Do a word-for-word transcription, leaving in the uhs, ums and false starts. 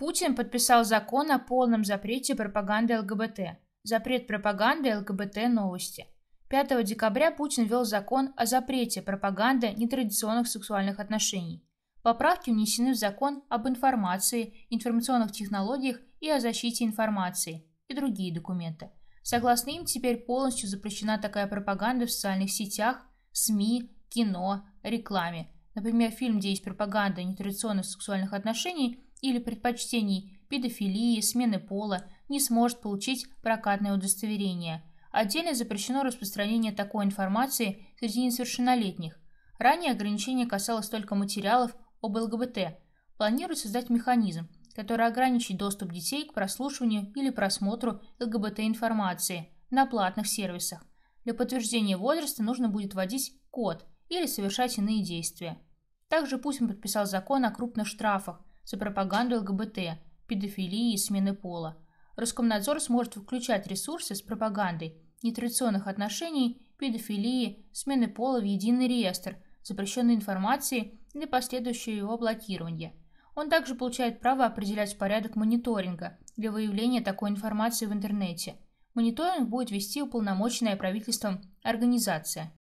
Путин подписал закон о полном запрете пропаганды ЛГБТ. Запрет пропаганды ЛГБТ новости. пятого декабря Путин ввел закон о запрете пропаганды нетрадиционных сексуальных отношений. Поправки внесены в закон об информации, информационных технологиях и о защите информации и другие документы. Согласно им, теперь полностью запрещена такая пропаганда в социальных сетях, СМИ, кино, рекламе. Например, фильм, где есть пропаганда нетрадиционных сексуальных отношений или предпочтений, педофилии, смены пола, не сможет получить прокатное удостоверение. Отдельно запрещено распространение такой информации среди несовершеннолетних. Ранее ограничение касалось только материалов об ЛГБТ. Планируют создать механизм, который ограничит доступ детей к прослушиванию или просмотру ЛГБТ-информации на платных сервисах. Для подтверждения возраста нужно будет вводить код или совершать иные действия. Также Путин подписал закон о крупных штрафах за пропаганду ЛГБТ, педофилии и смены пола. Роскомнадзор сможет включать ресурсы с пропагандой нетрадиционных отношений, педофилии, смены пола в единый реестр запрещенной информации для последующего его блокирования. Он также получает право определять порядок мониторинга для выявления такой информации в интернете. Мониторинг будет вести уполномоченная правительством организация.